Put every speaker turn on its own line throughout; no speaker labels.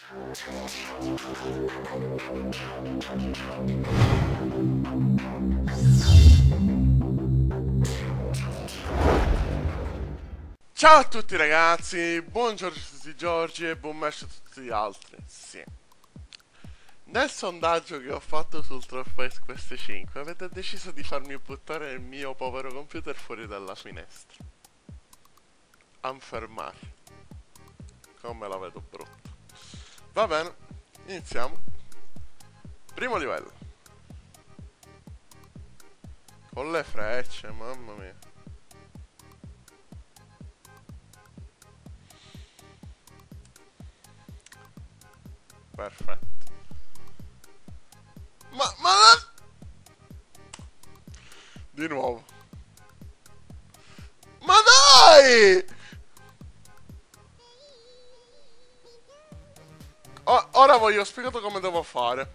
Ciao a tutti ragazzi, buongiorno a tutti Giorgi e buon match a tutti gli altri. Sì. Nel sondaggio che ho fatto sul Trollface Quest 5 avete deciso di farmi buttare il mio povero computer fuori dalla finestra. Anfermare. Come la vedo brutta. Va bene, iniziamo. Primo livello. Con le frecce, mamma mia. Perfetto. Ma di nuovo. Ma dai! Ora voglio spiegato come devo fare.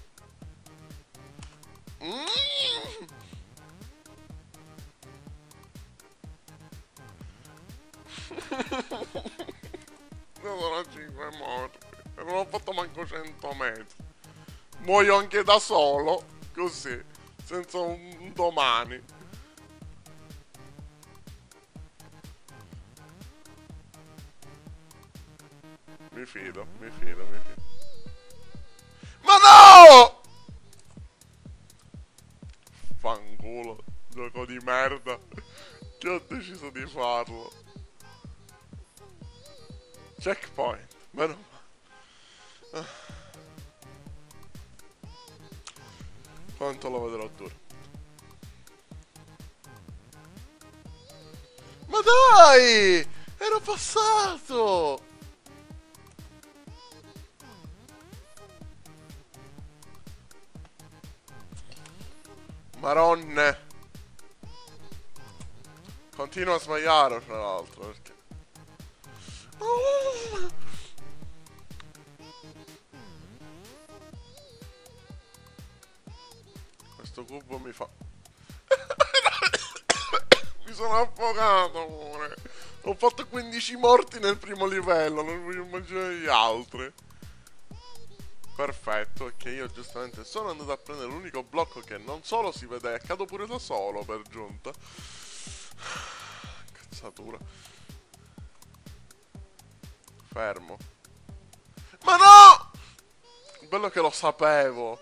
Io sono a 5 morti. E non ho fatto manco 100 metri. Muoio anche da solo. Così. Senza un domani. Mi fido. Ma no! Fanculo. Gioco di merda. Che ho deciso di farlo. Checkpoint. Meno male. Quanto lo vedrò duro. Ma dai! Ero passato! Maronne! Continuo a sbagliare, fra l'altro, perché... Questo cubo mi fa... Mi sono affogato pure. Ho fatto 15 morti nel primo livello, non voglio immaginare gli altri. Perfetto, è che io giustamente sono andato a prendere l'unico blocco che non solo si vede, cado pure da solo per giunta. Cazzatura. Fermo. Ma no! Bello che lo sapevo.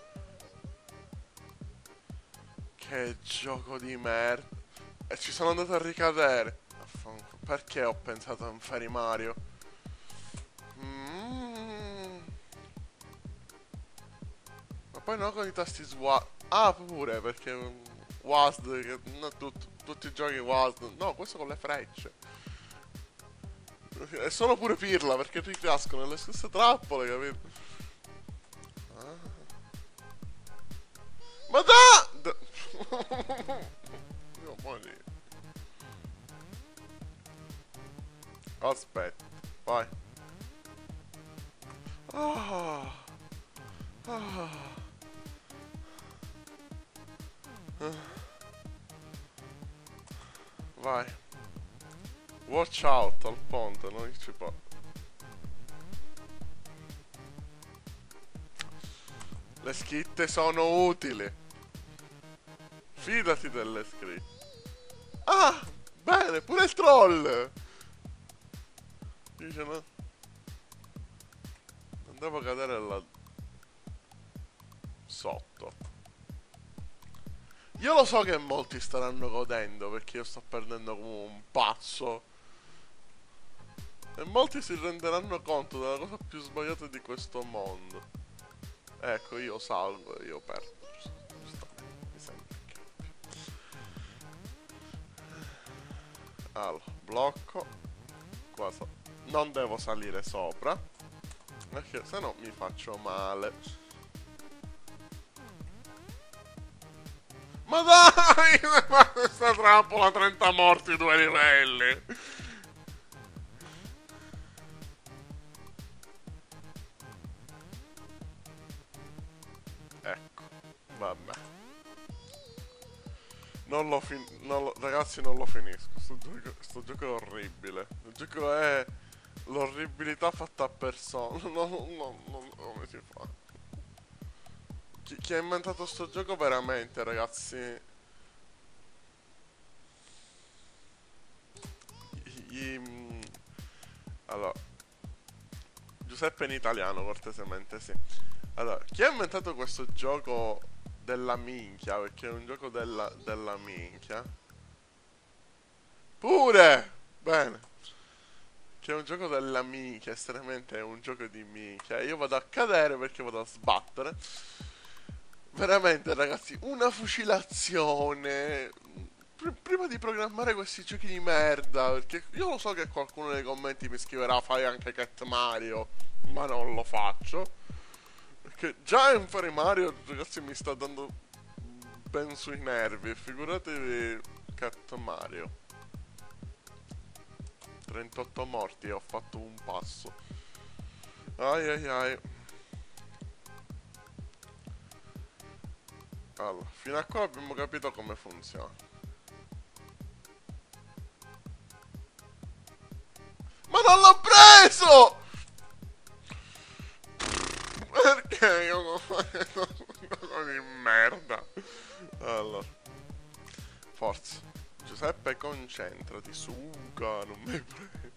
Che gioco di merda. E ci sono andato a ricadere. Perché ho pensato a un Fairy Mario? Ma poi no con i tasti SWAT. Ah, pure, perché WASD, no, tutti i giochi WASD. No, questo con le frecce. E sono pure pirla, perché ti cascano nelle stesse trappole, capito? Ah. Ma da! Io morì. Aspetta, vai. Ah. Ah. Vai. Watch out al ponte, non ci può. Le scritte sono utili. Fidati delle scritte. Ah, bene, pure il troll. Dice no. Non devo cadere là sotto. Io lo so che molti staranno godendo perché io sto perdendo come un pazzo. E molti si renderanno conto della cosa più sbagliata di questo mondo. Ecco, io salgo e io perdo. Mi sembra che... Allora, blocco. Qua non devo salire sopra, perché se no mi faccio male. Ma dai! Ma questa trappola 30 morti, 2 livelli! Ecco, vabbè. Ragazzi, non lo finisco. Sto gioco è orribile. Il gioco è l'orribilità fatta a persona. Come si fa? Chi ha inventato sto gioco veramente, ragazzi? Allora, Giuseppe in italiano, cortesemente, sì. Allora, chi ha inventato questo gioco della minchia? Perché è un gioco della minchia. Pure! Bene. Che è un gioco della minchia, estremamente è un gioco di minchia. Io vado a cadere perché vado a sbattere. Veramente, ragazzi, una fucilazione. Prima di programmare questi giochi di merda, perché io lo so che qualcuno nei commenti mi scriverà fai anche Cat Mario, ma non lo faccio. Perché già in fare Mario, ragazzi, mi sta dando ben sui nervi. Figuratevi Cat Mario. 38 morti e ho fatto un passo. Ai ai ai. Allora, fino a qua abbiamo capito come funziona. Ma non l'ho preso! Perché io non faccio un gioco di merda? Allora, forza. Giuseppe, concentrati. Suga, non mi prego.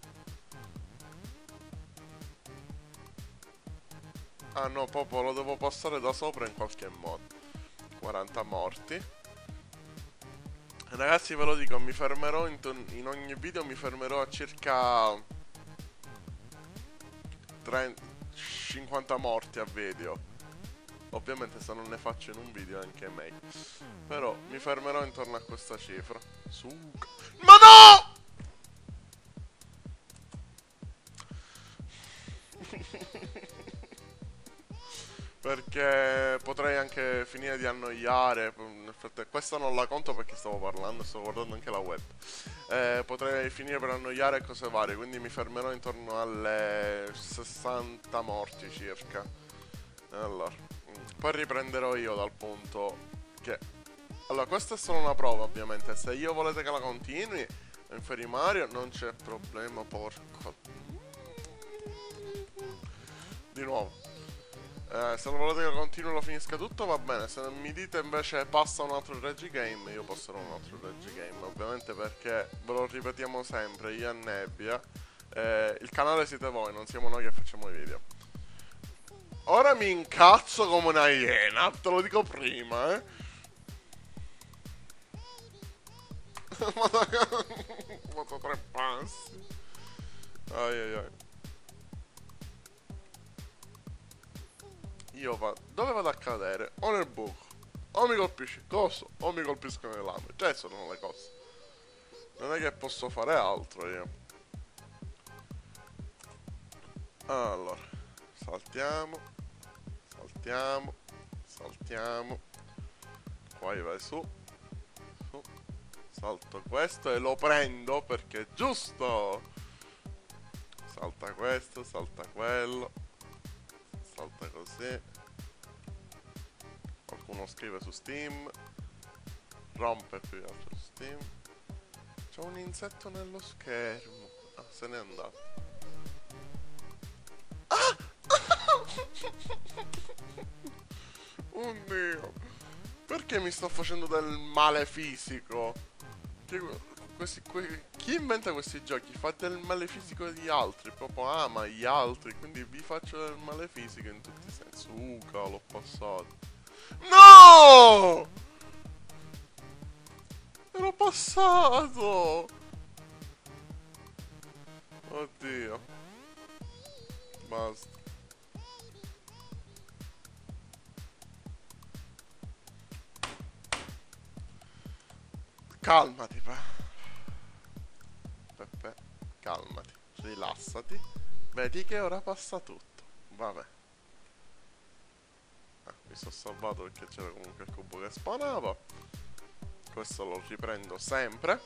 Ah no, proprio lo devo passare da sopra in qualche modo. 40 morti. Ragazzi, ve lo dico, mi fermerò in ogni video, mi fermerò a circa 50 morti a video. Ovviamente se non ne faccio in un video è anche meglio. Però mi fermerò intorno a questa cifra. Ma no! Perché potrei anche finire di annoiare. Questa non la conto perché stavo parlando, stavo guardando anche la web. Potrei finire per annoiare e cose varie, quindi mi fermerò intorno alle 60 morti circa. Allora, poi riprenderò io dal punto che... Allora, questa è solo una prova, ovviamente. Se io volete che la continui in Fairy Mario non c'è problema, porco. Di nuovo. Se non volete che continui e lo finisca tutto va bene. Se mi dite invece passa un altro Regigame, io passerò un altro Regigame. Ovviamente perché ve lo ripetiamo sempre, io e Nebbia. Il canale siete voi, non siamo noi che facciamo i video. Ora mi incazzo come una iena, te lo dico prima, Ho fatto 3 passi. Ai ai ai. Io vado. Dove vado a cadere? O nel buco. O mi colpisci coso. O mi colpiscono le lame. Cioè sono le cose. Non è che posso fare altro io. Allora. Saltiamo. Saltiamo. Saltiamo. Qua vai su. Su. Salto questo e lo prendo perché è giusto. Salta questo. Salta quello. Salta così. Qualcuno scrive su Steam. Rompe più che altro su Steam. C'è un insetto nello schermo. Ah, se n'è andato. Ah! Oddio. Perché mi sto facendo del male fisico? Chi inventa questi giochi fa del male fisico agli altri. Proprio ama gli altri. Quindi vi faccio del male fisico in tutti i sensi. L'ho passato. No! Ero passato! Oddio. Basta. Calmati, Peppe. Calmati. Rilassati. Vedi che ora passa tutto. Vabbè. Mi sono salvato perché c'era comunque il cubo che spawnava. Questo lo riprendo sempre.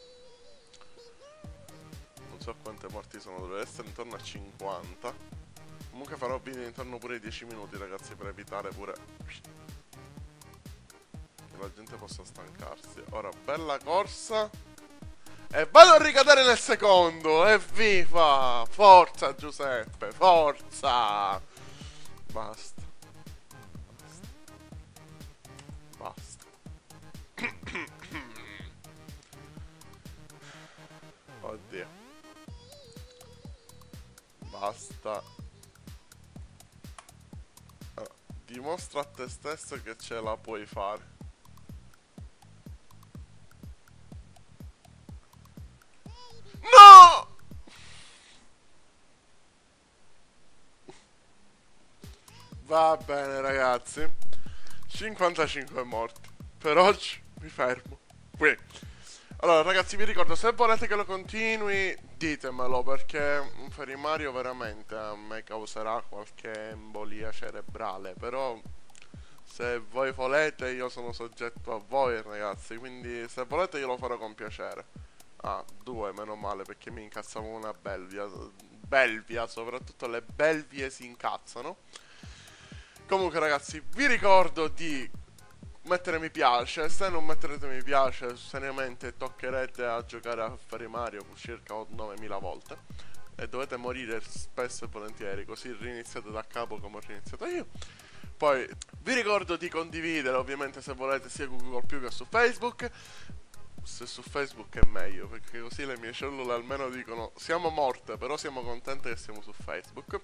Non so quante morti sono, deve essere intorno a 50. Comunque farò video intorno pure ai 10 minuti, ragazzi, per evitare pure che la gente possa stancarsi. Ora, bella corsa. E vado a ricadere nel secondo. Evviva! Forza Giuseppe, forza! Basta. Basta. Oddio. Basta. Dimostra a te stesso che ce la puoi fare. No! Va bene ragazzi. 55 morti. Per oggi mi fermo qui. Allora ragazzi vi ricordo, se volete che lo continui ditemelo, perché un ferimario veramente a me causerà qualche embolia cerebrale. Però se voi volete io sono soggetto a voi ragazzi, quindi se volete io lo farò con piacere. Ah, due, meno male, perché mi incazzavo una belvia. Belvia, soprattutto le belvie si incazzano. Comunque ragazzi, vi ricordo di mettere mi piace. Se non metterete mi piace, seriamente toccherete a giocare a Fare Mario circa 9000 volte e dovete morire spesso e volentieri, così riniziate da capo come ho riniziato io. Poi vi ricordo di condividere ovviamente se volete sia con Google Più che su Facebook. Se su Facebook è meglio, perché così le mie cellule almeno dicono siamo morte, però siamo contente che siamo su Facebook.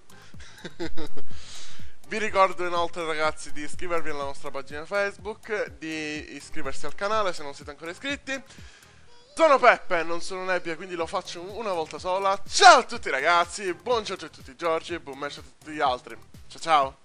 Vi ricordo inoltre ragazzi di iscrivervi alla nostra pagina Facebook, di iscriversi al canale se non siete ancora iscritti. Sono Peppe, non sono Nebbia, quindi lo faccio una volta sola. Ciao a tutti ragazzi, buon gioco a tutti Giorgi e buon match a tutti gli altri. Ciao ciao!